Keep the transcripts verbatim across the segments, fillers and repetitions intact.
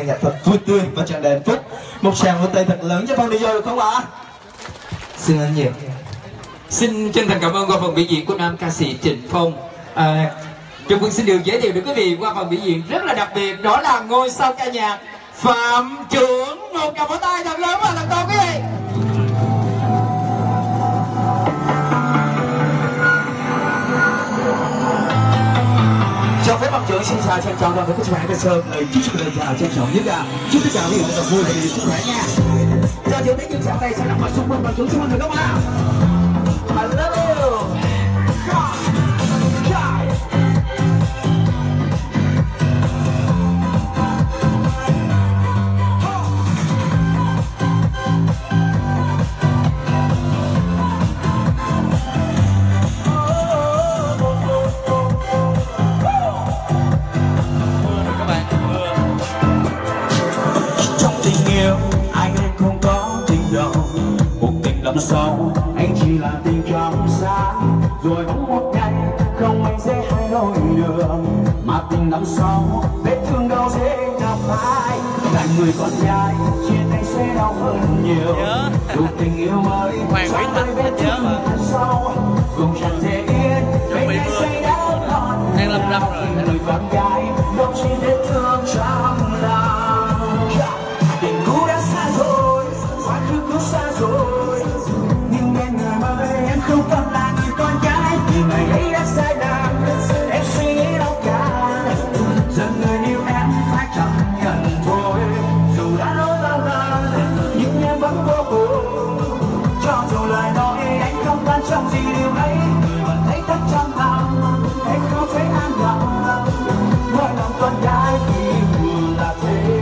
ngày thật vui tươi và tràn đầy hạnh phúc. Một tràng vỗ tay thật lớn cho Phong Đi Vô được không ạ? Xin ơn nhiều. Xin chân thành cảm ơn qua phần biểu diễn của nam ca sĩ Trịnh Phong. À, Trung Quân xin được giới thiệu đến quý vị qua phần biểu diễn rất là đặc biệt, đó là ngôi sao ca nhạc Phạm Trưởng. Một tràng vỗ tay thật lớn và thật to quý vị. Cho phép Phạm Trưởng xin chào trân trọng toàn thể các bạn thân sơn lời chúc sức lời chào trân trọng nhất là chúc tất cả quý vị thật vui và sức khỏe nha. Cho Trưởng đến những chào tay sẽ nằm ở xung quanh Phạm Trưởng xung quanh được không ạ? Hello. Làm sao anh chỉ là tình trong sáng, rồi bỗng một ngày không anh sẽ hai đôi đường, mà tình năm sau vết thương đau dễ nào phải là người con gái chia tay sẽ đau hơn nhiều. Dù tình yêu mới sáng tới vết thương thật sâu cùng chẳng thể yên bên này sẽ đau còn đang lâm lâm rồi người con gái đâu chỉ vết thương trong lòng. Tình cũ đã xa rồi, quá khứ cũng xa rồi, em không còn là người con gái vì ngày ấy đã sai lầm, em suy nghĩ đâu cả, giờ người yêu em phải chấp nhận thôi. Dù đã nói bao lần nhưng em vẫn vô cùng, cho dù lời nói anh không quan trọng gì điều ấy, người vẫn thấy thất trong lòng, em không thấy an lòng, mỗi lòng con gái thì vừa là thế.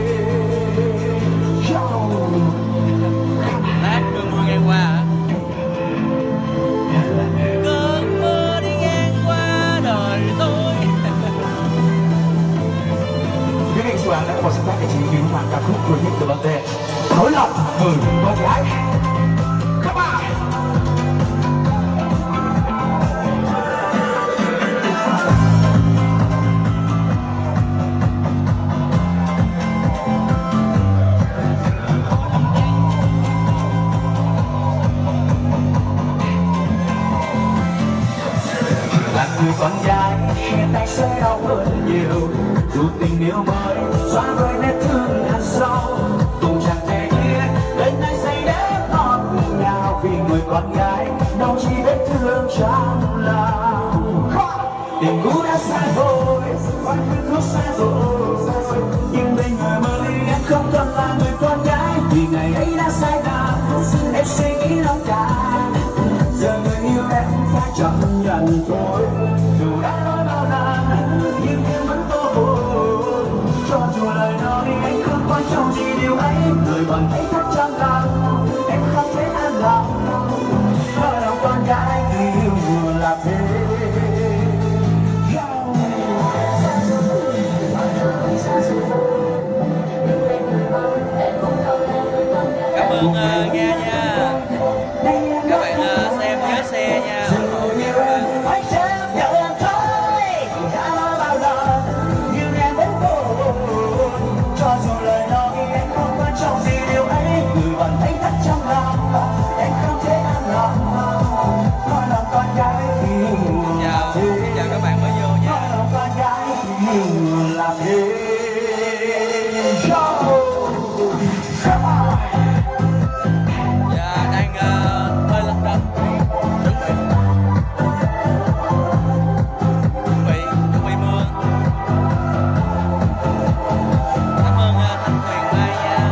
Lát cơn mưa ngang qua hả? Các bạn đã có một sáng tác để chỉ cứu màn ca khúc của những từ băng tê nỗi lòng người con gái. Các bạn là người con gái chia tay sẽ đau hơn nhiều, dù tình yêu mới xóa vơi vết thương hằn sâu cùng chẳng thể yên đến nay say đắm ngọt ngào vì người con gái đâu chỉ vết thương trong lòng. Tình cũ đã xa rồi, quá khứ cũng xa rồi, nhưng bên người mới em không còn là người con gái vì ngày ấy đã sai lầm, em suy nghĩ đâu cả, giờ người yêu em phải chấp nhận thôi. Dù đã nói bao lần nhưng em vẫn vô hồn, cho dù lời nói anh không quan trọng gì điều ấy, người vẫn thấy thất trong lòng, em không thể an lòng, ở lòng con gái yêu là thế. Cảm ơn uh, Nga nha. Các bạn uh, xem nhớ xe nha. Chào, chào các bạn mới vô nha. Dạ, đang uh, hơi lật đật. Chuẩn bị Chuẩn bị, chuẩn bị mưa. Cảm ơn uh, Thanh Tuyền Mai nha.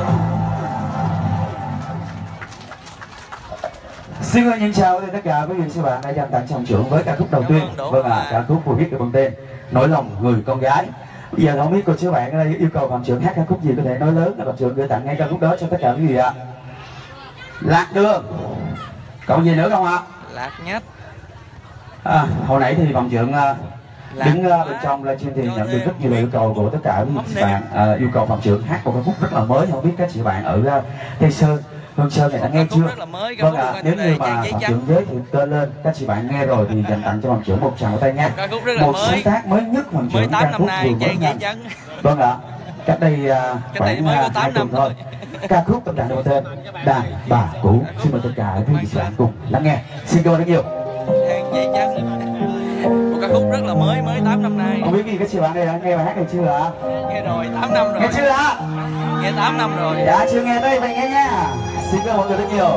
xin ơn nhân chào tất cả quý vị và các bạn đã dành tặng Trọng Trưởng với ca khúc đầu tiên. Vâng ạ, à, ca khúc của viết được bằng tên Nỗi lòng người con gái. Bây giờ không biết cô chú bạn ở đây yêu cầu Phạm Trưởng hát ca khúc gì có thể nói lớn là Phạm Trưởng gửi tặng ngay ca khúc đó cho tất cả quý vị ạ. Lạc Đường. Còn gì nữa không ạ? Lạc nhất. À, hồi nãy thì Phạm Trưởng uh, đứng uh, bên trong livestream thì nhận được rất nhiều lời yêu cầu của tất cả quý vị bạn uh, yêu cầu Phạm Trưởng hát một ca khúc rất là mới. Không biết các chị bạn ở uh, Tây Sơn, Hương Sơn này đã nghe chưa? Vâng ạ, à, nếu như mà Phạm Trưởng giới thiệu tên lên các chị bạn nghe rồi thì dành tặng cho Phạm Trưởng một tràng tay nha. Một sáng tác mới nhất Phạm Trưởng, ca khúc vừa mới nhanh. Vâng ạ. À. cách đây uh, Cách đây khoảng mới có uh, tám hai tuần năm thôi. Ca khúc tâm trạng được tên Đàn Bà Cũ. Xin mời tất cả quý vị bạn cùng lắng nghe. Xin cảm ơn rất nhiều. Hàng dây chăng một ca khúc rất là mới, mới tám năm nay. Không biết gì các chị bạn đây đã nghe bài hát này chưa ạ? Nghe rồi, tám năm rồi. Nghe chưa ạ? Nghe tám năm rồi. Dạ chưa nghe đây, vậy nghe nha. Xin cảm ơn mọi người rất nhiều.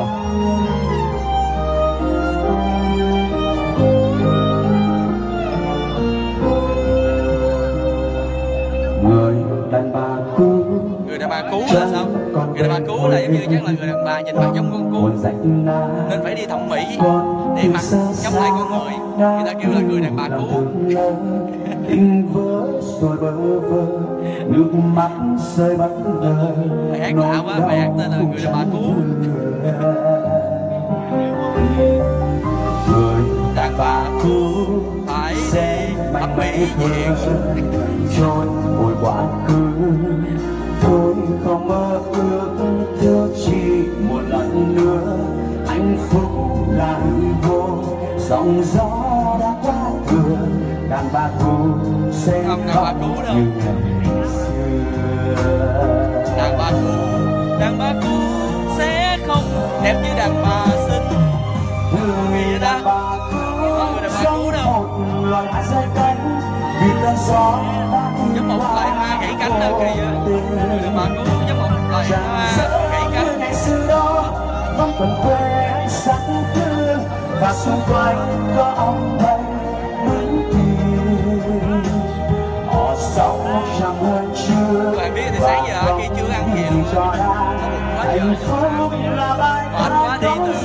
Người đàn bà cũ. Người đàn bà cũ là sao? Người đàn bà cũ là giống như chắc là người đàn bà nhìn mặt giống con cú, nên phải đi thẩm mỹ để mặt giống lại con người. Người ta kêu là người đàn bà cũ. Tình vỡ rồi bơ vơ, nước mắt rơi bất ngờ. Bài hát lạ quá, bài hát tên là Người đàn bà cũ. Người đàn bà cũ Phải sẽ thẩm mỹ diện. trôi hồi quá khứ. Tôi không mơ ước thiếu chỉ một lần nữa. Hạnh phúc là hư vô, dòng gió đã qua thừa. Đàn bà cũ sẽ Không, đàn bà cũ đâu. như ngày xưa. Đàn bà cũ, đàn bà cũ sẽ không đẹp như đàn bà xinh. Người đàn bà cũ Người đàn bà cũ đâu. một loài hoa rơi cánh vì cơn gió đã Giống một loài hoa gãy cánh đâu kìa. Người đàn bà cũ giống một loài hoa gãy cánh. ngày xưa đó vẫn còn quê ánh sáng thương và xung quanh có ông thầy đứng tìm. Họ sống chẳng hơn chưa. Các bạn biết thì sáng giờ khi chưa ăn gì luôn cho á. đã hạnh phúc là bài Mệt quá đi từ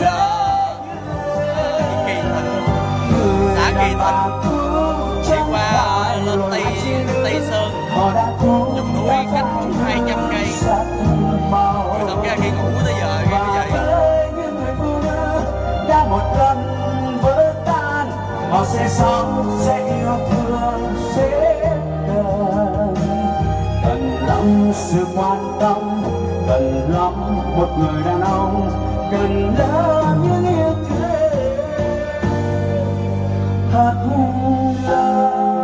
Kỳ Thịnh, xã Kỳ Thịnh đi qua lên Tây Tây Sơn, vùng núi cách cũng hai trăm cây. Rồi xong ra khi ngủ tới giờ khi bây giờ đã một lần vỡ tan. Họ sẽ sống, sẽ yêu thương, sẽ cần cần lắm sự quan tâm, cần lắm một người đàn ông, cần lắm những yêu thương thật lòng.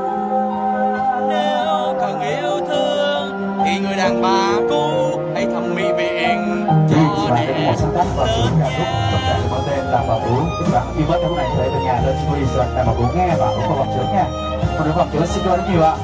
nếu cần yêu thương thì người đàn bà cũ hãy thẩm mỹ viện cho đẹp một sáng tác và lên cũng nhạc khúc tập trạng có tên là Bà Cũ. Các bạn khi mất cái này thấy về nhà lên Studio là Bà Cũ nghe và cũng có vòng trưởng nha. Còn được vòng trưởng xin cảm ơn rất nhiều ạ.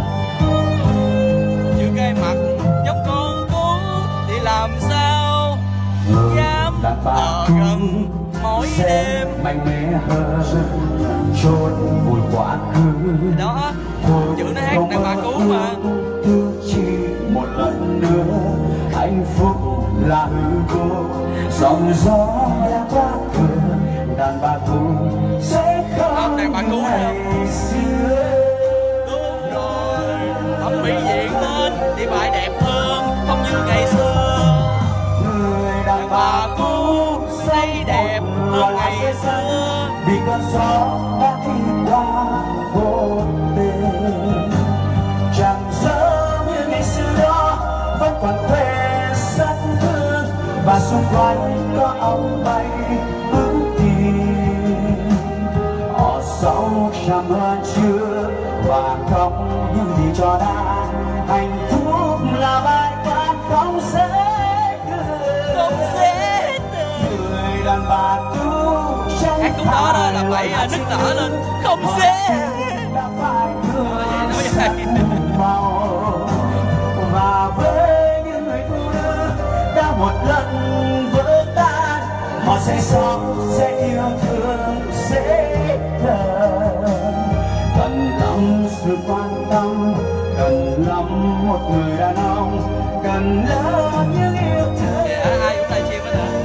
chưa cái mặt giống con cú thì làm sao dám ở gần mỗi đêm. Mạnh mẽ hơn chôn vùi quá khứ. Đó, chữ nó hát đàn bà cũ mà. Thứ chỉ một lần nữa hạnh phúc là hư vô, dòng gió đã qua thừa. Đàn bà cũ sẽ không Không, đàn bà cũ ngày xưa. Đúng rồi, thẩm mỹ viện lên thì phải đẹp hơn, không như ngày xưa. Người đàn Bà cũ xây đẹp hơn ngày xưa. vì cơn gió đã đi qua vô tình. Chẳng giống như ngày xưa đó vẫn còn quê rất thương và xung quanh có ông bay vững tin. Họ sống chẳng hơn chưa và không những gì cho đã. Hạnh phúc là bài toán không dễ Không dễ người đàn bà cũ chẳng hát cũng đó đó là phải phải nức nở lên. Không dễ. đã phải thương Nói vậy. màu. Và với những người phụ nữ đã một lần vỡ tan, họ sẽ sống, sẽ yêu thương, sẽ cần cần lắm sự quan tâm, cần lắm một người đàn ông, cần lắm những yêu thương. Dạ, ai cũng tay chim hết rồi.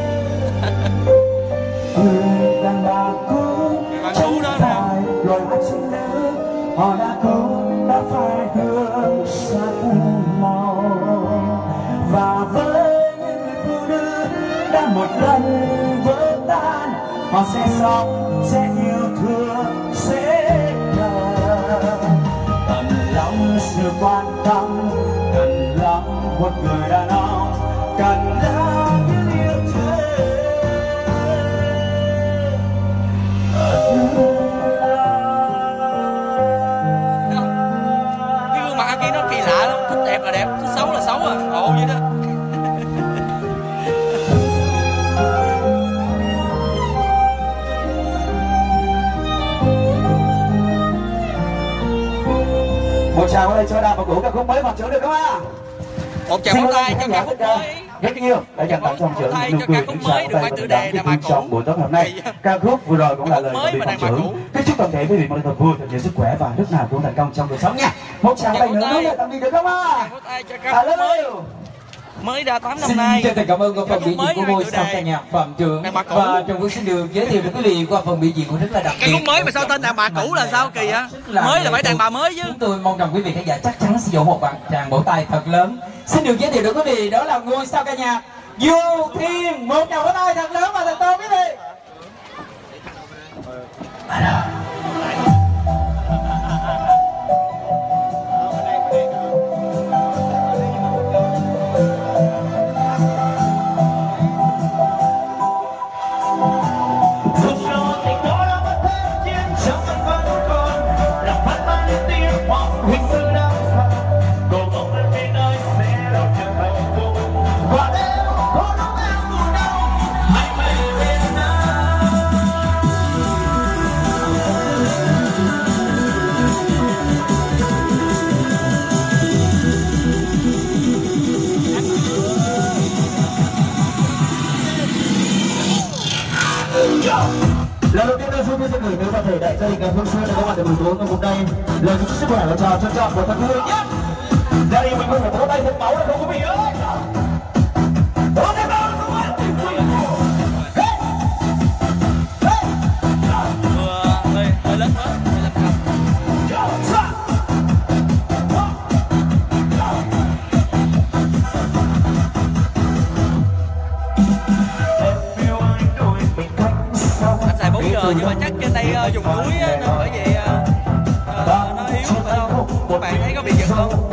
Người đàn bà cũ Bà chẳng cũ đó nè. phải loài hoa xinh nữ. Họ đã cũ đã phải hương sắc màu. Và với những người phụ nữ đã một lần vỡ tan, họ sẽ sống, sẽ yêu thương, sẽ cần cần lắm sự quan tâm, cần lắm một người đàn ông, cần lắm những yêu thương. Cái gương mặt kia nó kỳ lạ lắm, thích mà đẹp, thích xấu là xấu à, ngộ vậy đó. Một tràng có đây cho đàm và cũ ca khúc mới Phạm Trưởng được không ạ? Một tràng pháo tay cho ca khúc mới. Rất nhiều đã dành tặng trong trưởng nụ cười những sáng tay và đàn bà cũ trong buổi tối hôm nay. Ca khúc vừa rồi cũng là lời của Phạm Trưởng. Kính chúc toàn thể quý vị mọi người vui, thật nhiều sức khỏe và lúc nào cũng thành công trong cuộc sống nha. Một tràng tay nữa nữa tạm biệt được không ạ? Alo. Mới ra tám năm nay. Xin chân thành cảm ơn qua phần biểu diễn của ngôi sao ca nhạc Phạm Trưởng và Trần Quân xin được giới thiệu đến quý vị qua phần biểu diễn cũng rất là đặc biệt. Cái khúc mới mà sao tên đàn bà cũ là sao kỳ á? Mới là phải đàn bà mới chứ. Chúng tôi mong rằng quý vị khán giả chắc chắn sử dụng một bàn tràng vỗ tay thật lớn. Xin được giới thiệu đến quý vị đó là ngôi sao ca nhạc Du Thiên, một tràng vỗ tay thật lớn và thật to quý vị. Lần đầu tiên tôi xin xin gửi tới toàn thể đại gia đình Hương Xuân đã có mặt tại buổi tối ngày hôm nay. Lời chúc sức khỏe và chào trân trọng của thật vui nhất. Gia đình mình có một vỗ tay thật máu được không quý vị ơi? Vỗ tay máu được không ạ? Vừa hơi hơi lớn hết, hơi lắm không? Anh xài bốn giờ nhưng mà chắc trên đây uh, dùng núi á, nên bởi vì uh, uh, nó yếu phải không? Các bạn thấy có bị giật không?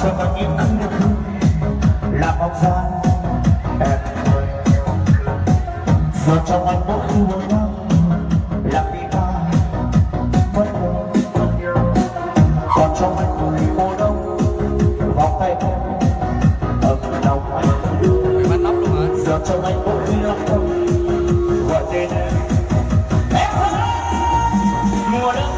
cho con những anh được thương làm bóng dáng em thôi. Giờ trong anh mỗi khi buồn đau làm đi ta vẫn nhớ, còn trong anh người mùa đông vòng tay em ấm lòng anh. Giờ trong anh mỗi khi lắm tâm gọi tên em em ơi mùa đông.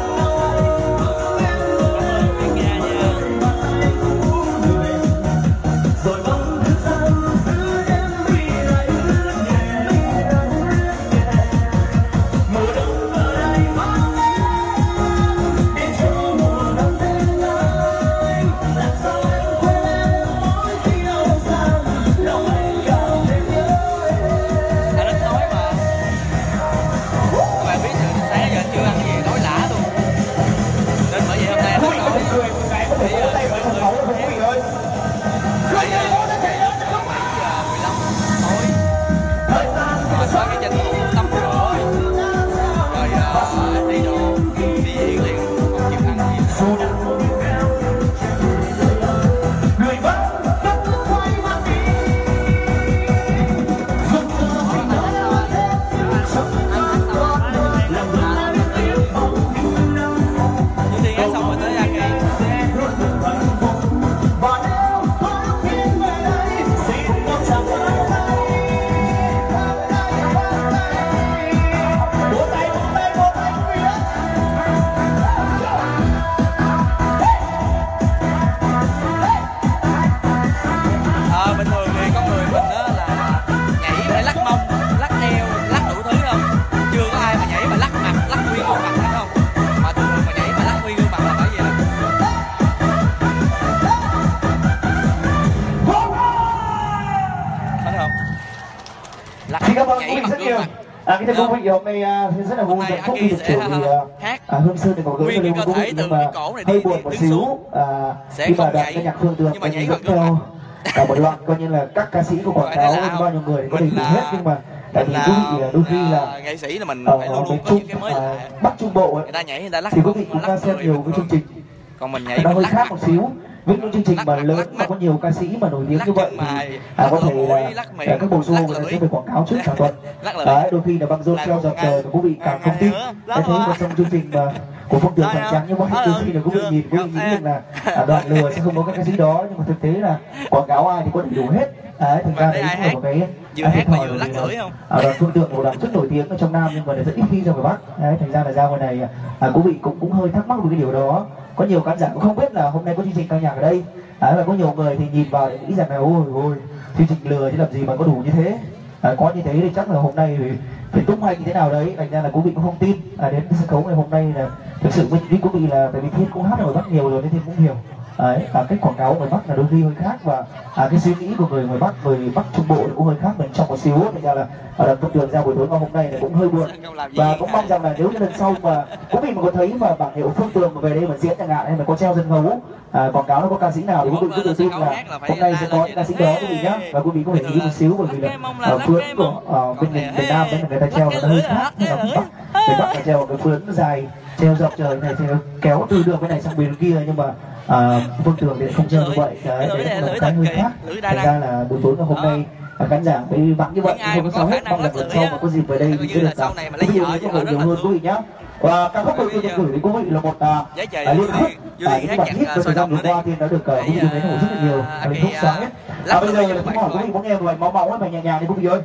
Xin cảm ơn quý vị rất nhiều. À, cái thưa quý vị hôm nay rất là vui hạnh phúc khi được chủ hát à, Hương Sơn để một gửi cho quý vị, nhưng mà hơi buồn một xíu à, khi mà đoàn ca nhạc Phương Tường coi như dẫn theo cả một loạt coi như là các ca sĩ của quảng cáo bao nhiêu người có đầy đủ hết, nhưng mà tại vì quý vị đôi khi là nghệ sĩ là mình ở phải luôn luôn có Trung, những cái mới lạ. Bắc Trung Bộ ấy, người ta nhảy người ta lắc thì quý vị cũng đã xem nhiều cái chương trình, còn mình nhảy nó hơi lắc khác một xíu với những chương trình mà lớn mà có nhiều ca sĩ mà nổi tiếng như vậy thì à, có thể là các bộ show người ta sẽ phải quảng cáo trước cả tuần. Đấy, đôi khi là băng rôn treo dọc trời quý vị càng không tin. Thế thấy một trong chương trình mà của Phương Tường Hoành Tráng như vậy, đôi khi là quý vị nhìn quý vị nghĩ rằng là à, đoàn lừa sẽ không có các ca sĩ đó, nhưng mà thực tế là quảng cáo ai thì có đầy đủ hết. Đấy, thành ra đấy cũng là một cái vừa hát mà vừa lắc lưỡi không? À, đoàn Phương Tường một đoàn rất nổi tiếng ở trong Nam nhưng mà rất ít khi ra ngoài Bắc. Đấy, thành ra là ra ngoài này à, quý vị cũng cũng hơi thắc mắc về cái điều đó. Có nhiều khán giả cũng không biết là hôm nay có chương trình ca nhạc ở đây. À, và có nhiều người thì nhìn vào nghĩ rằng là ôi ôi chương trình lừa chứ làm gì mà có đủ như thế. À, có như thế thì chắc là hôm nay thì phải tung hoành như thế nào đấy, thành ra là quý vị cũng không tin. À, đến sân khấu ngày hôm nay là thực sự với quý vị là tại vì Thiên cũng hát ở ngoài Bắc nhiều rồi nên Thiên cũng hiểu. Đấy, à, cái quảng cáo ngoài Bắc là đôi khi hơi khác, và à, cái suy nghĩ của người ngoài Bắc, người Bắc Trung Bộ cũng hơi khác mình trong một xíu, thành ra là ở đoàn Phương Tường ra buổi tối ngày hôm nay là cũng hơi buồn, và cũng mong rằng là nếu như lần sau mà quý vị mà có thấy mà bảng hiệu Phương Tường mà về đây mà diễn chẳng hạn, hay mà có treo sân khấu à, quảng cáo nó có ca sĩ nào thì quý vị cứ tự tin là hôm nay sẽ có những ca sĩ đó quý vị nhá, và quý vị có thể nghĩ một xíu bởi vì là ở phướn của ở bên miền Nam đấy là người ta treo nó hơi khác, nhưng mà Bắc bên Bắc là treo cái phướn dài treo dọc trời này thì kéo từ đường bên này sang bên kia, nhưng mà à, Phương Tường thì không chơi như vậy, đấy là một cái hơi khác. Thành ra là buổi tối ngày hôm nay à, khán giả với bạn như vậy không có sao hết, mong là lần sau mà có dịp về đây thì sẽ được là ví dụ như có nhiều hơn quý vị nhá. Và ca khúc đầu tiên tôi gửi đến quý vị là một à, liên khúc à, những bản hit trong thời gian vừa qua thì đã được uh, quý vị dùng đến rất là nhiều liên khúc sáng hết. À, bây giờ là tôi hỏi quý vị có nghe một bài máu máu bài nhẹ nhàng đi quý vị ơi,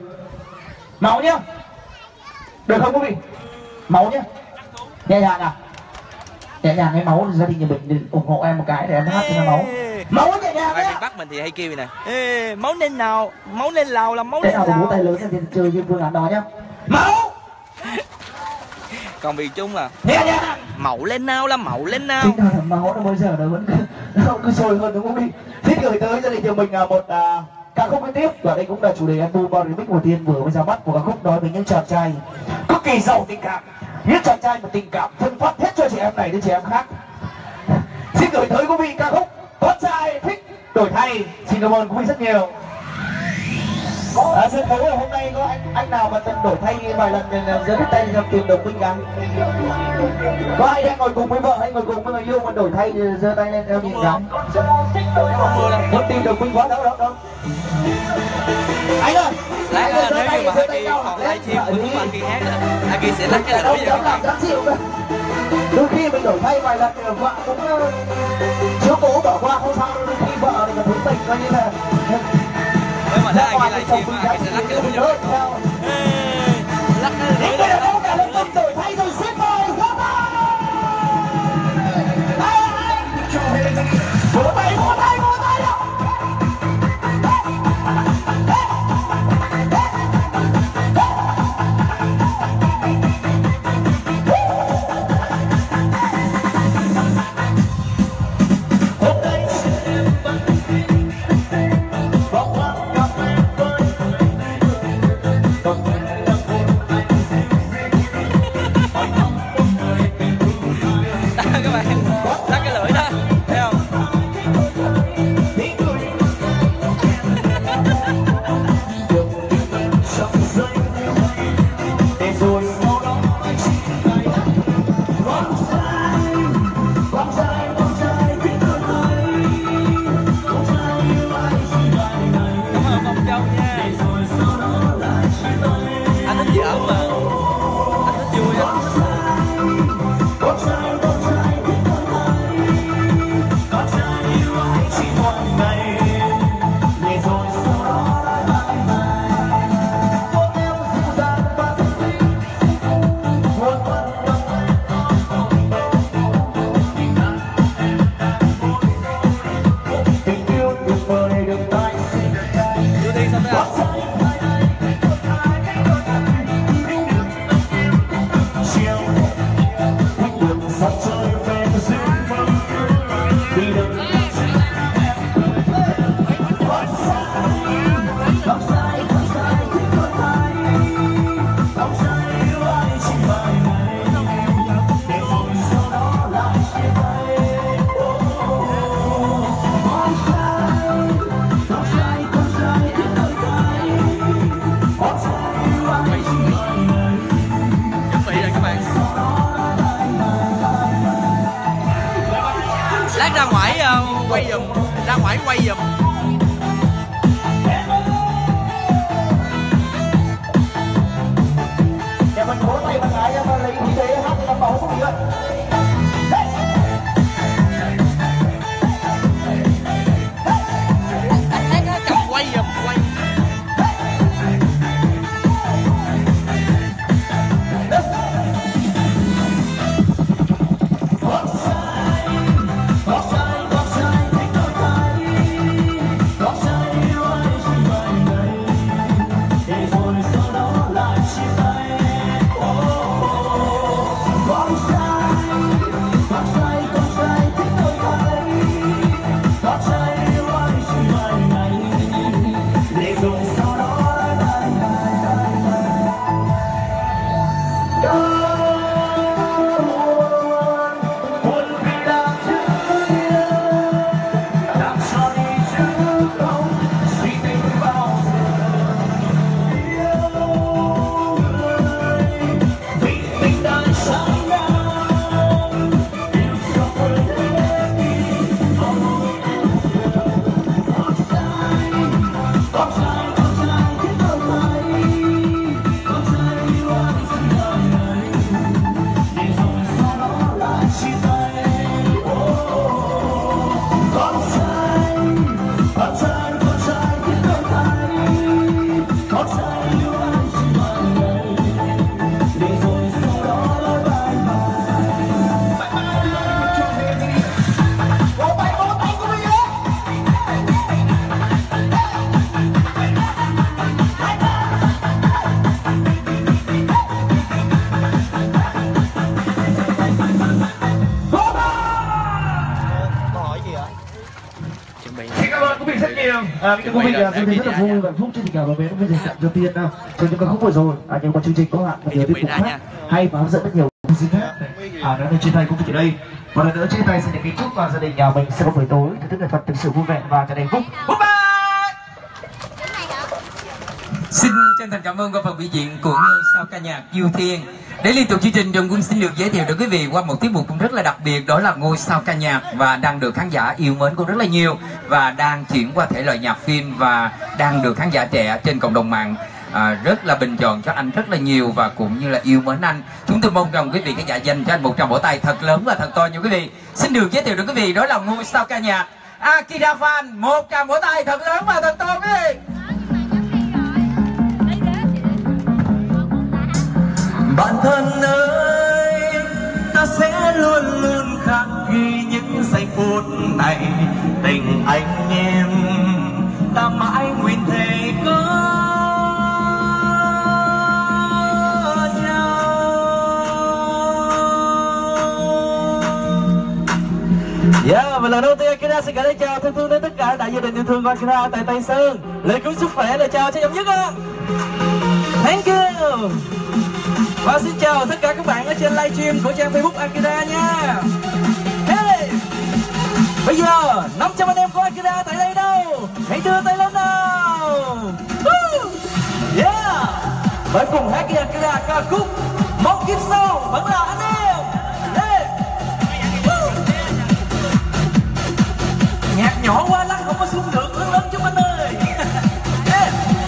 máu nhá, được không quý vị? Máu nhá, nhẹ nhàng à, nhẹ nhàng cái máu gia đình nhà mình ủng hộ em một cái để em hát cho nó máu máu nhẹ nhàng đấy. Bắc mình thì hay kêu nè, ê, máu nên nào, máu nên lào là máu thế nên nào lào. bố tay lớn thì chơi như phương án đó nhá, máu. Còn miền Trung là nhẹ nhàng mậu lên nào là mậu lên nào. chính là máu nó bây giờ nó vẫn nó cứ sôi hơn đúng không đi. Thích gửi tới gia đình nhà mình là một à, ca khúc kế tiếp, và đây cũng là chủ đề album remix đầu tiên vừa mới ra mắt của ca khúc nói về những chàng trai cực kỳ giàu tình cảm, những chàng trai mà tình cảm phân phát hết cho chị em này đến chị em khác. Xin gửi tới quý vị ca khúc Con trai thích đổi thay. Xin cảm ơn quý vị rất nhiều. À, sân khấu là hôm nay có anh anh nào mà từng đổi thay vài lần giơ hết tay trong tìm đồng minh cả? Có ai đang ngồi cùng với vợ hay ngồi cùng với người yêu mà đổi thay thì giơ tay lên theo nhìn cả? Muốn tìm đồng minh quá đâu đâu đâu. Anh ơi. Lát nữa nếu như mà Haki còn livestream của chúng anh kia hát Haki sẽ lắc cái lưỡi vào các bạn. Đôi khi mình đổi thay vài lần thì vợ cũng chiếu cố bỏ qua không sao, đôi khi vợ thì cũng tình coi như là nếu mà lát Haki livestream Haki sẽ lắc cái lưỡi vào. Lắc cái lưỡi vào. Đâu cả lên tâm đổi thay rồi xếp mời ra vỗ tay vỗ tay vỗ tay đâu. Các bạn lắc cái lưỡi đó thấy không? Anh thích giỡn mà, anh thích vui á. Đưa đi xong đó. Lát ra ngoài uh, quay giùm, ra ngoài quay giùm. Nhà mình vỗ tay bằng lại cho mà lấy vị trí hát cho nó bầu không được. Lát cầm quay giùm, quay. À, quý vị là tôi thấy rất là vui và hạnh phúc trên tình cảm và bé bây giờ tặng cho Tiên nào cho những ca khúc vừa rồi. À, nhưng mà chương trình có hạn và nhiều tiết mục khác hay và hấp dẫn rất nhiều xin phép. À, đã được chia tay cũng ở đây và lần nữa chia tay xin được kính chúc và gia đình nhà mình sẽ có buổi tối thưởng thức nghệ thuật thực sự vui vẻ và tràn đầy hạnh phúc. Bye bye. Xin chân thành cảm ơn qua phần biểu diễn của ngôi sao ca nhạc Du Thiên. Để liên tục chương trình, Trường Quân xin được giới thiệu đến quý vị qua một tiết mục cũng rất là đặc biệt, đó là ngôi sao ca nhạc và đang được khán giả yêu mến cũng rất là nhiều và đang chuyển qua thể loại nhạc phim và đang được khán giả trẻ trên cộng đồng mạng à, rất là bình chọn cho anh rất là nhiều và cũng như là yêu mến anh. Chúng tôi mong rằng quý vị khán giả dành cho anh một tràng vỗ tay thật lớn và thật to nha quý vị. Xin được giới thiệu đến quý vị đó là ngôi sao ca nhạc Akira Fan. Một tràng vỗ tay thật lớn và thật to quý vị. Bạn thân ơi, ta sẽ luôn luôn khắc ghi những giây phút này. Tình anh em ta mãi nguyện thề có nhau. Yeah, và lần đầu tiên Akira xin gửi lời chào thân thương đến tất cả đại gia đình yêu thương của Akira tại Tây Sơn. Lời cứu sức khỏe, lời chào cho giọng nhất ạ. Thank you. Và xin chào tất cả các bạn ở trên livestream của trang Facebook Akira nha. Hey! Bây giờ năm trăm anh em của Akira tại đây đâu? Hãy đưa tay lên nào. Woo! Yeah! Với cùng hát với Akira ca khúc Một Kiếp Sau vẫn là anh em. Hey! Woo! Nhạc nhỏ quá lắc không có xuống được, lớn lớn chúng anh ơi. Yeah!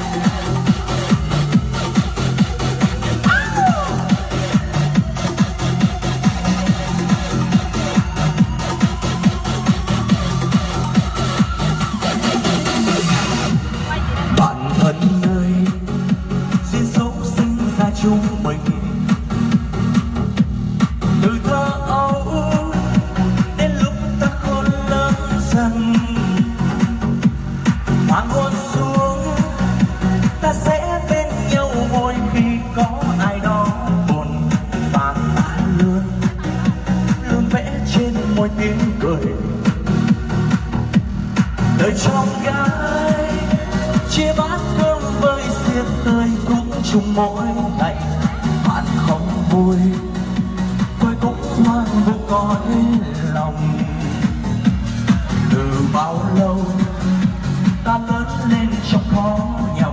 Chúng mình từ thơ ấu đến lúc ta khôn lớn dần, hoàng hôn xuống ta sẽ bên nhau mỗi khi có ai đó buồn, và ta luôn luôn vẽ trên môi tiếng cười. Đời trong gái chia bát cơm với xiết tươi cũng chung mỗi ngày. Bạn không vui tôi cũng hoang vô cõi lòng. Từ bao lâu ta lớn lên trong khó nhọc,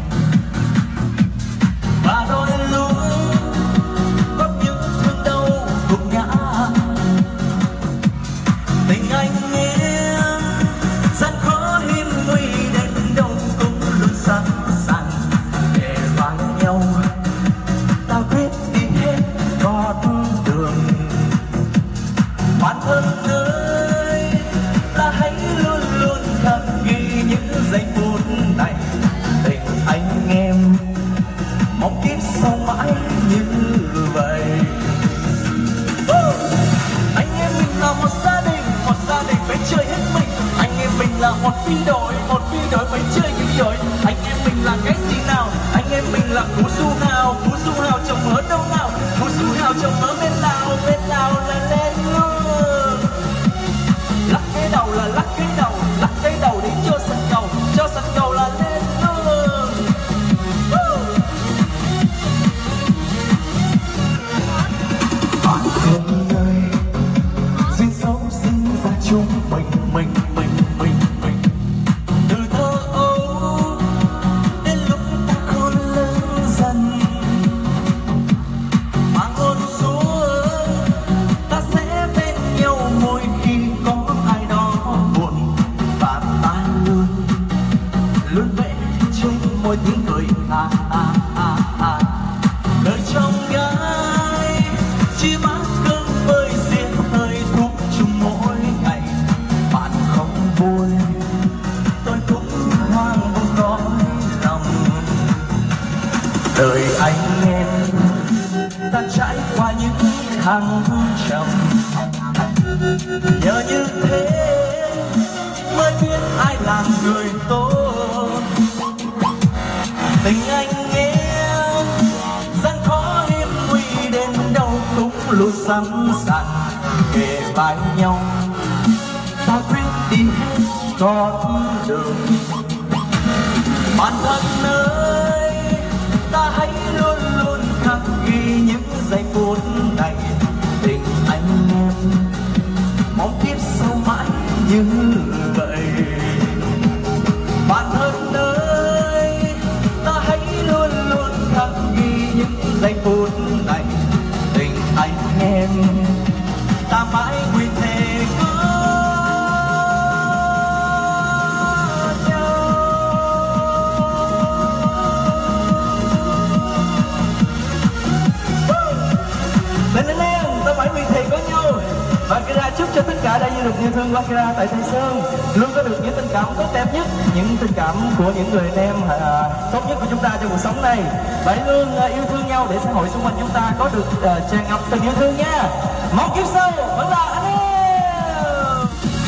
và đôi lúc có những thương đau gục ngã. Tình anh em gian khó hiểm nguy đến đâu cũng luôn sẵn sàng để vào nhau. Ta quyết đi hết con đường. Bạn thân ơi, ta hãy luôn luôn khắc ghi những giây phút này. Tình anh em mong kiếp sau mãi như vậy. Anh em mình là một gia đình, một gia đình phải chơi hết mình. Anh em mình là một phi đội, một phi đội phải chơi dữ dội. Anh em mình là cái gì nào? Anh em mình là cú su hào, cú su hào chồng ở đâu nào? Cú su hào chồng ở bên nào, bên nào là lên luôn. Lắc cái đầu là lắc cái đầu, lắc cái đầu để cho sân cầu, cho sân cầu là lên luôn. Bạn thân ơi, duyên số sinh ra chúng mình, mình, mình, mình, mình. Từ thơ ấu đến lúc ta khôn lớn dần, hoàng hôn xuống ta sẽ bên nhau mỗi khi có ai đó buồn, và ta luôn luôn vẽ trên môi tiếng cười. À, à, à, à. Đời trong gái chia bát cơm với riêng hơi thuốc chung mỗi ngày. Bạn không vui tôi cũng hoang vô cõi lòng. Đời anh em ta trải qua những thăng trầm, nhờ như thế mới biết ai là người tốt. Tình anh em gian khó hiểm nguy đến đâu cũng luôn sẵn sàng kề vai nhau. Ta quyết đi hết con đường. Bạn thân ơi, ta hãy luôn luôn khắc ghi những giây phút này. Tình anh em mong kiếp sau mãi như vậy. Bạn thân ơi, ta hãy giây phút này tình anh em ta mãi nguyện thề có nhau. Lên lên em, ta mãi nguyện thề có nhau. Và Akira chúc cho tất cả đã như được yêu thương của Akira tại Thanh Sơn luôn có được những tình cảm tốt đẹp nhất, những tình cảm của những người anh em à, tốt nhất của chúng ta trong cuộc sống này. Và luôn à, yêu thương nhau để xã hội xung quanh chúng ta có được à, tràn ngập tình yêu thương nha. Mong kiếp sau vẫn là anh em.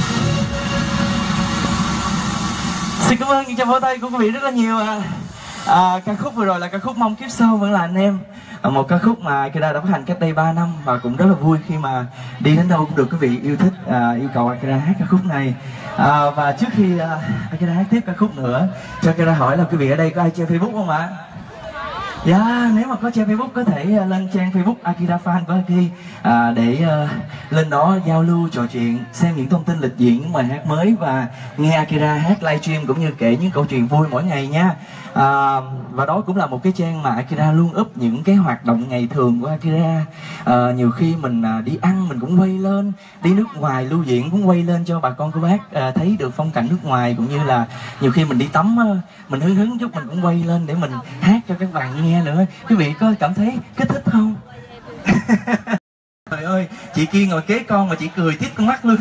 Xin cảm ơn những tràng vỗ tay của quý vị rất là nhiều. À. À, ca khúc vừa rồi là ca khúc Mong Kiếp Sau Vẫn Là Anh Em, à, một ca khúc mà Akira đã phát hành cách đây ba năm và cũng rất là vui khi mà đi đến đâu cũng được quý vị yêu thích, à, yêu cầu Akira hát ca khúc này. À, và trước khi à, Akira hát tiếp ca khúc nữa, cho Akira hỏi là quý vị ở đây có ai chơi Facebook không ạ? Dạ, yeah, nếu mà có trang Facebook có thể uh, lên trang Facebook Akira Fan của Aki à, để uh, lên đó giao lưu, trò chuyện, xem những thông tin lịch diễn, những bài hát mới và nghe Akira hát livestream cũng như kể những câu chuyện vui mỗi ngày nha. À, và đó cũng là một cái trang mà Akira luôn up những cái hoạt động ngày thường của Akira. À, nhiều khi mình uh, đi ăn mình cũng quay lên, đi nước ngoài lưu diễn cũng quay lên cho bà con cô bác uh, thấy được phong cảnh nước ngoài, cũng như là nhiều khi mình đi tắm uh, mình hứng hứng chút mình cũng quay lên để mình hát cho các bạn nghe nữa. Quý vị có cảm thấy kích thích không? Trời ơi, chị kia ngồi kế con mà chị cười tít con mắt luôn.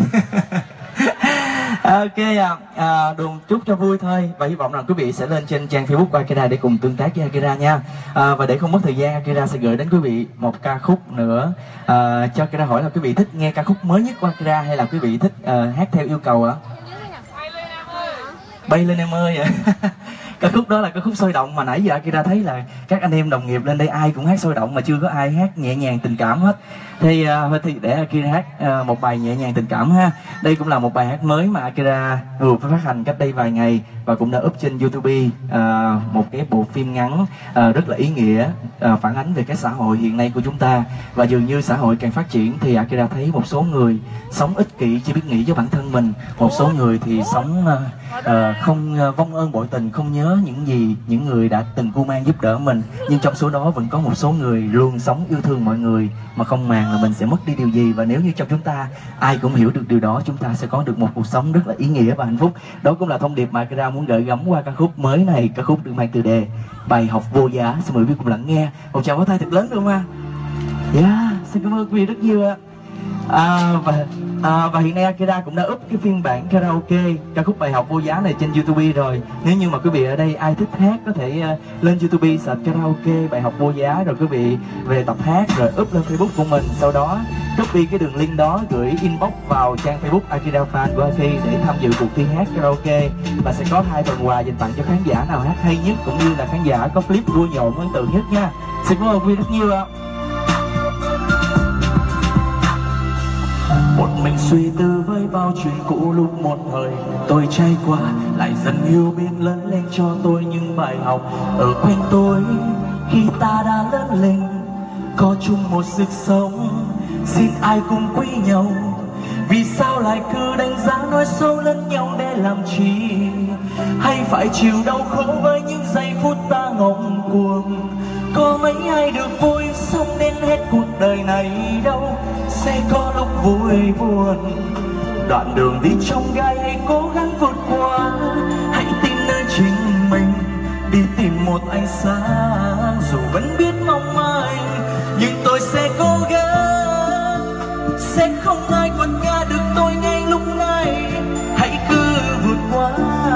Ok à, à, đùa chút cho vui thôi. Và hy vọng rằng quý vị sẽ lên trên trang Facebook của Akira để cùng tương tác với Akira nha. À, và để không mất thời gian, Akira sẽ gửi đến quý vị một ca khúc nữa. À, cho Akira hỏi là quý vị thích nghe ca khúc mới nhất của Akira hay là quý vị thích uh, hát theo yêu cầu ạ? Bay lên em ơi ạ. Ca khúc đó là ca khúc sôi động mà nãy giờ Akira thấy là các anh em đồng nghiệp lên đây ai cũng hát sôi động mà chưa có ai hát nhẹ nhàng tình cảm hết. Thì, uh, thì để Akira hát uh, một bài nhẹ nhàng tình cảm ha. Đây cũng là một bài hát mới mà Akira vừa phát hành cách đây vài ngày và cũng đã up trên YouTube, uh, một cái bộ phim ngắn uh, rất là ý nghĩa, uh, phản ánh về cái xã hội hiện nay của chúng ta. Và dường như xã hội càng phát triển thì Akira thấy một số người sống ích kỷ chỉ biết nghĩ cho bản thân mình, một số người thì sống uh, uh, không uh, vong ơn bội tình, không nhớ những gì những người đã từng cưu mang giúp đỡ mình. Nhưng trong số đó vẫn có một số người luôn sống yêu thương mọi người mà không màng là mình sẽ mất đi điều gì. Và nếu như trong chúng ta ai cũng hiểu được điều đó, chúng ta sẽ có được một cuộc sống rất là ý nghĩa và hạnh phúc. Đó cũng là thông điệp mà Akira muốn gửi gắm qua ca khúc mới này, ca khúc được mang từ đề Bài Học Vô Giá. Xin mời quý vị cùng lắng nghe. Một tràng pháo tay thật lớn luôn ha. Dạ, yeah, xin cảm ơn quý vị rất nhiều ạ. À, và, à, và hiện nay Akira cũng đã up cái phiên bản karaoke ca khúc Bài Học Vô Giá này trên YouTube rồi. Nếu như mà quý vị ở đây ai thích hát có thể uh, lên YouTube search karaoke Bài Học Vô Giá rồi quý vị về tập hát rồi up lên Facebook của mình, sau đó copy cái đường link đó gửi inbox vào trang Facebook Akira Fan của Aki để tham dự cuộc thi hát karaoke. Và sẽ có hai phần quà dành tặng cho khán giả nào hát hay nhất cũng như là khán giả có clip vui nhộn ấn tượng nhất nha. Xin cảm ơn quý vị rất nhiều ạ. Một mình suy tư với bao chuyện cũ lúc một thời tôi trải qua, lại dần yêu biết lớn lên cho tôi những bài học ở quanh tôi. Khi ta đã lớn lên có chung một sức sống, xin ai cùng quý nhau. Vì sao lại cứ đánh giá nói xấu lẫn nhau để làm chi? Hay phải chịu đau khổ với những giây phút ta ngông cuồng? Có mấy ai được vui sống đến hết cuộc đời này đâu, sẽ có lúc vui buồn. Đoạn đường đi trong gai hãy cố gắng vượt qua, hãy tin nơi chính mình, đi tìm một ánh sáng. Dù vẫn biết mong manh nhưng tôi sẽ cố gắng, sẽ không ai quật ngã được tôi ngay lúc này. Hãy cứ vượt qua.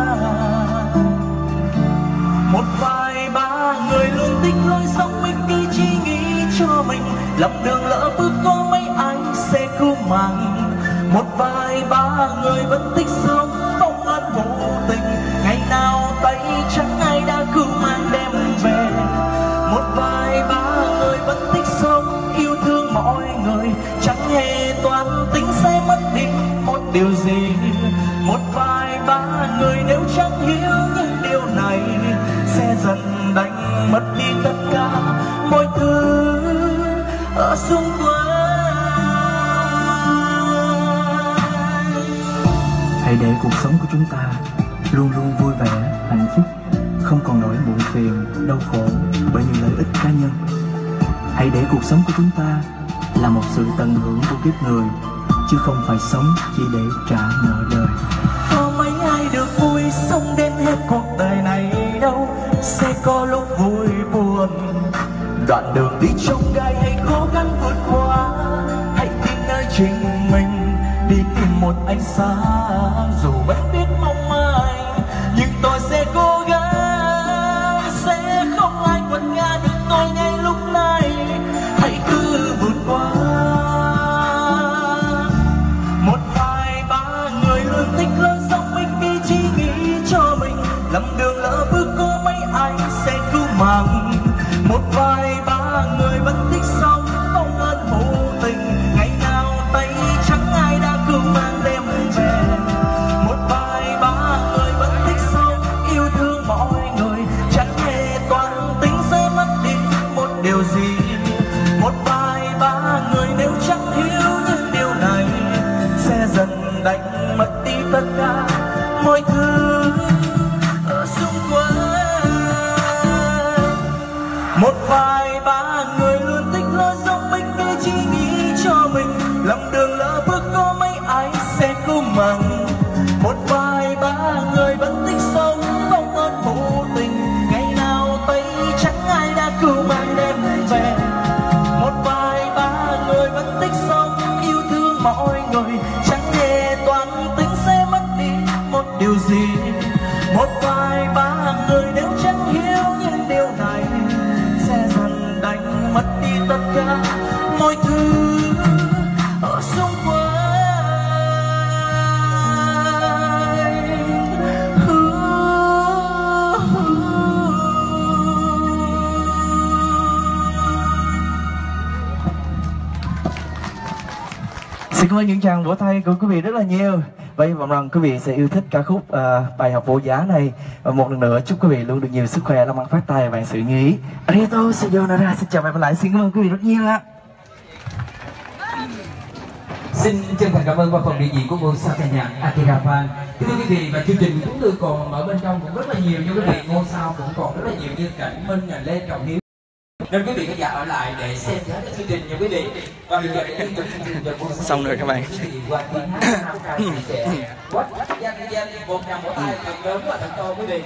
Một vài ba người luôn thích lối sống ích kỷ chỉ nghĩ cho mình, lầm đường lỡ bước có mấy anh sẽ cứu mạng. Một vài ba người vẫn thích sống không ơn vô tình, ngày nào tay trắng ai đã cứu mang đem về. Một vài ba người vẫn thích sống yêu thương mọi người, chẳng hề toan tính sẽ mất đi một điều gì. Một vài ba người nếu chẳng hiểu những điều này sẽ dần đánh mất đi tất cả mọi thứ ở xung quanh. Hãy để cuộc sống của chúng ta luôn luôn vui vẻ, hạnh phúc, không còn nỗi muộn phiền, đau khổ bởi những lợi ích cá nhân. Hãy để cuộc sống của chúng ta là một sự tận hưởng của kiếp người, chứ không phải sống chỉ để trả nợ đời. Có mấy ai được vui sống đến hết cuộc đời này đâu, sẽ có lúc vui buồn. Đoạn đường đi trong gai hãy cố gắng vượt qua, hãy tin nơi chính mình, đi tìm một ánh sáng. Dù vẫn biết mong manh, nhưng tôi sẽ cố gắng, sẽ không ai quật ngã được tôi ngay lúc này. Hãy cứ vượt qua. Một vài ba người luôn thích lối sống mình đi, chỉ nghĩ cho mình lầm đường lỡ bước có mấy ai sẽ cứu mạng. Một vài ba người vẫn thích sống không ơn hữu tình, ngày nào tay trắng ai đã cứu mang đêm về. Một vài ba người vẫn thích sống yêu thương mọi người, chẳng hề toan tính sẽ mất đi một điều gì. Một vài ba người nếu chẳng hiểu những điều này, sẽ dần đánh mất đi tất cả mọi thứ ở xung quanh. Một vài ba người luôn thích lối sống mình đi, chỉ nghĩ cho mình lầm đường lỡ bước có mấy ai sẽ cứu mạng. Một vài ba người vẫn thích sống không ơn hữu tình, ngày nào tay trắng ai đã cứu mang đêm về. Một vài ba người vẫn thích sống yêu thương mọi người, chẳng hề toan tính sẽ mất đi một điều gì. Một vài ba người nếu chẳng hiểu những điều này, sẽ dần đánh mất đi tất cả mọi thứ ở xung quanh. Xin cảm ơn những tràng vỗ tay của quý vị rất là nhiều. Và hy vọng rằng quý vị sẽ yêu thích ca khúc uh, bài học vô giá này. Và một lần nữa chúc quý vị luôn được nhiều sức khỏe, làm ăn phát tài và vạn sự như ý. Arigatou sayonara. Xin chào và hẹn lại. Xin cảm ơn quý vị rất nhiều ạ. Xin chân thành cảm ơn qua phần biểu diễn của ngôi sao ca nhạc Akira Fan. Thưa quý vị, và chương trình chúng tôi còn ở bên trong cũng rất là nhiều, như quý vị ngôi sao cũng còn rất là nhiều như Cảnh Minh, Lê Trọng Hiếu. Nên quý vị khán giả ở lại để xem hết chương trình nha quý vị. Và bây giờ để tiếp tục chương trình cho ngôi sao. Xong rồi các bạn. Qua tiếng hát nam ca chia sẻ. What? Danh danh một tràng vỗ tay thật lớn và thật to quý vị.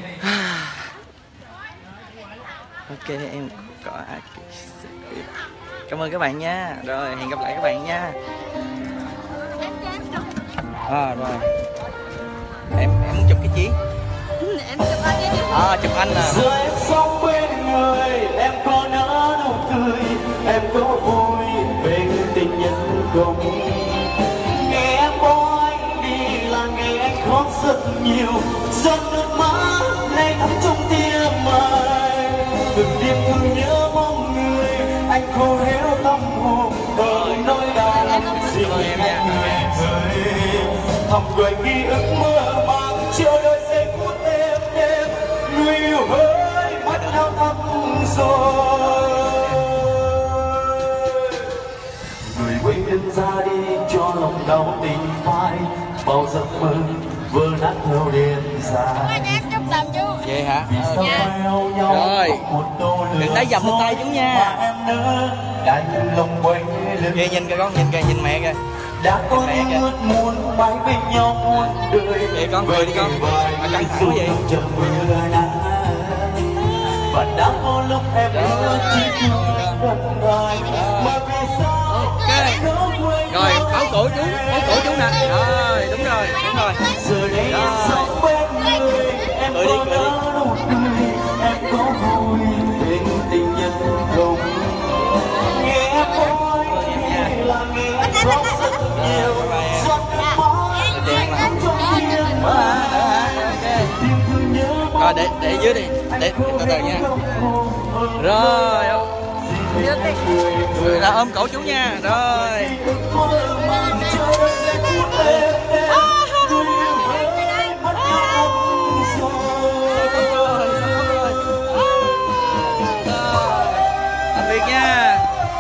Ok, em có cảm ơn các bạn nha. Rồi hẹn gặp lại các bạn nha. À rồi. Em em muốn chụp cái chí. Em chụp anh đi. À chụp anh à. Giờ em sống bên người, em có nở nụ cười, em có vui bên tình nhân không? Ngày em bỏ anh đi là ngày anh khóc rất nhiều, giọt nước mắt nay thấm trong tim anh. Từng đêm thương nhớ mong người, anh khô héo tâm hồn bởi nỗi đau riêng anh người rơi. Thầm gợi ký ức mơ màng chờ đợi giây phút êm đêm, người yêu hỡi mắt đau thắm rồi. Người quên đừng ra đi cho lòng đau tình phai, bao giấc mơ vỡ nát theo đêm dài. Vậy hả? Ờ. Rồi đừng đá dầm lên tay chú nha. Kìa nhìn kìa con, nhìn kìa, nhìn mẹ kìa. Đã có những ước muốn mãi bên nhau muôn đời. Kìa con, cười đi con. Mà căng thẳng vậy. Và đã có lúc em ước chỉ thương một người, mà vì sao rồi báo cổ chú, báo cổ chú nè. Rồi đúng rồi, đúng rồi. Giờ đây em sống bên người, em có nở nụ cười, em có vui bên tình nhân không? Nghe em nói là nghe em khóc rất nhiều, giọt nước mắt em trong tim anh. Rồi để để dưới đi, để từ từ nha. Rồi người ta ôm cổ chú nha. Rồi tạm biệt nha.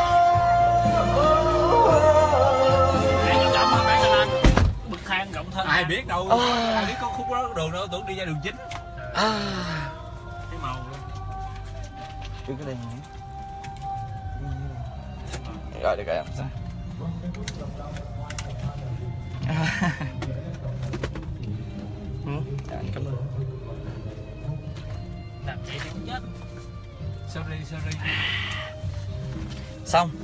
Bậc thang rộng thân ai biết đâu, ai biết có khúc đó đường đâu, tưởng đi ra đường chính. À. Cái màu luôn. Cái này Rồi được rồi không sao. Ừ, anh cảm ơn. Làm vậy thì không chết. Sorry, sorry. Xong.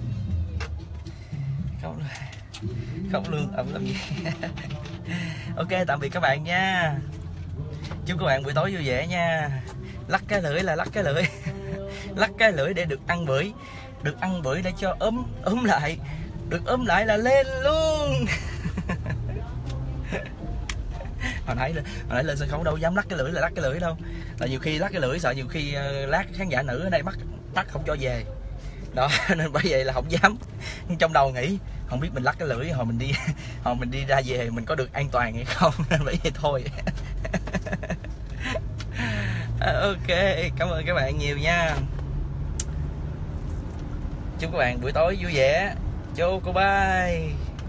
Không không lương ẩm làm gì. Ok, tạm biệt các bạn nha. Chúc các bạn buổi tối vui vẻ nha. Lắc cái lưỡi là lắc cái lưỡi. Lắc cái lưỡi để được ăn bưởi. Được ăn bưởi để cho ốm ốm lại. Được ốm lại là lên luôn. Hồi nãy hồi nãy lên sân khấu đâu dám lắc cái lưỡi là lắc cái lưỡi đâu. Là nhiều khi lắc cái lưỡi sợ nhiều khi uh, lát khán giả nữ ở đây bắt bắt không cho về. Đó nên bởi vậy là không dám. Nhưng trong đầu nghĩ không biết mình lắc cái lưỡi hồi mình đi hồi mình đi ra về mình có được an toàn hay không, nên bởi vậy thôi. Ok, cảm ơn các bạn nhiều nha. Chúc các bạn buổi tối vui vẻ. Chô cô bye.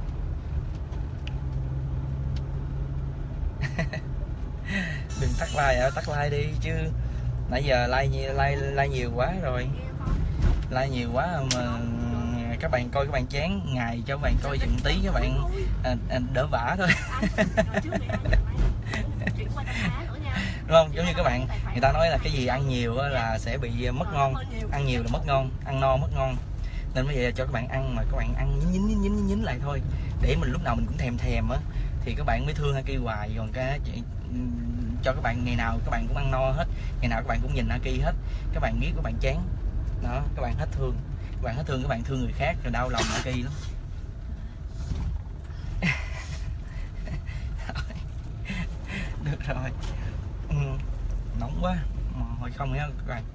Đừng tắt like à, tắt like đi chứ. Nãy giờ like like like nhiều quá rồi. Like nhiều quá mà các bạn coi các bạn chán, ngày cho các bạn coi chừng tí các bạn à, à, đỡ vả thôi. Đúng không? Giống như các bạn, người ta nói là cái gì ăn nhiều là sẽ bị mất ngon, ăn nhiều là mất ngon, ăn no mất ngon. Nên bây giờ cho các bạn ăn mà các bạn ăn nhín nhín nhín nhín lại thôi, để mình lúc nào mình cũng thèm thèm á, thì các bạn mới thương Aki hoài. Còn cái chị cho các bạn ngày nào các bạn cũng ăn no hết, ngày nào các bạn cũng nhìn Aki hết, các bạn biết các bạn chán đó, các bạn hết thương, các bạn hết thương, các bạn thương người khác rồi đau lòng Aki lắm. Được rồi. Ừ, nóng quá mà hồi không nha các bạn.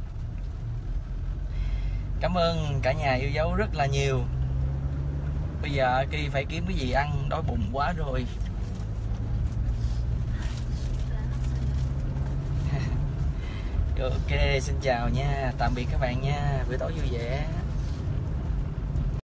Cảm ơn cả nhà yêu dấu rất là nhiều. Bây giờ Aki phải kiếm cái gì ăn, đói bụng quá rồi. Ok, xin chào nha, tạm biệt các bạn nha, buổi tối vui vẻ.